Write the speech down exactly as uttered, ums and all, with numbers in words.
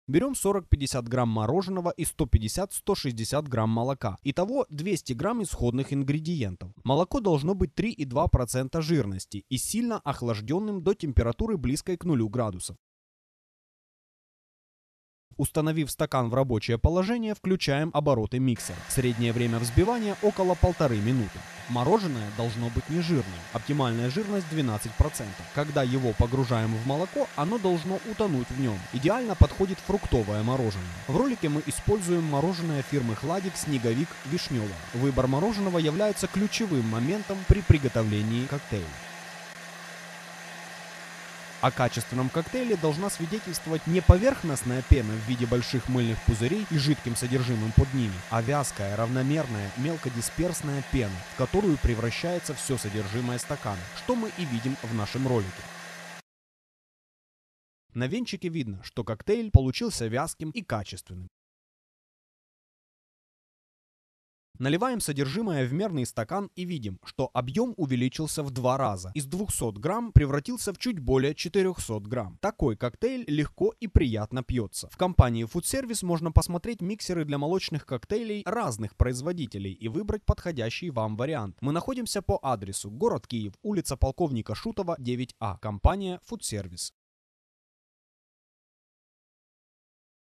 Берем сорок-пятьдесят грамм мороженого и сто пятьдесят — сто шестьдесят грамм молока. Итого двести грамм исходных ингредиентов. Молоко должно быть три и два десятых процента жирности и сильно охлажденным до температуры близкой к нулю градусов. Установив стакан в рабочее положение, включаем обороты миксера. Среднее время взбивания около полторы минуты. Мороженое должно быть не жирным. Оптимальная жирность двенадцать процентов. Когда его погружаем в молоко, оно должно утонуть в нем. Идеально подходит фруктовое мороженое. В ролике мы используем мороженое фирмы Хладик «Снеговик Вишневое». Выбор мороженого является ключевым моментом при приготовлении коктейля. О качественном коктейле должна свидетельствовать не поверхностная пена в виде больших мыльных пузырей и жидким содержимым под ними, а вязкая, равномерная, мелкодисперсная пена, в которую превращается все содержимое стакана, что мы и видим в нашем ролике. На венчике видно, что коктейль получился вязким и качественным. Наливаем содержимое в мерный стакан и видим, что объем увеличился в два раза. Из двухсот грамм превратился в чуть более четырехсот грамм. Такой коктейль легко и приятно пьется. В компании Food Service можно посмотреть миксеры для молочных коктейлей разных производителей и выбрать подходящий вам вариант. Мы находимся по адресу: город Киев, улица Полковника Шутова, девять А. Компания Food Service.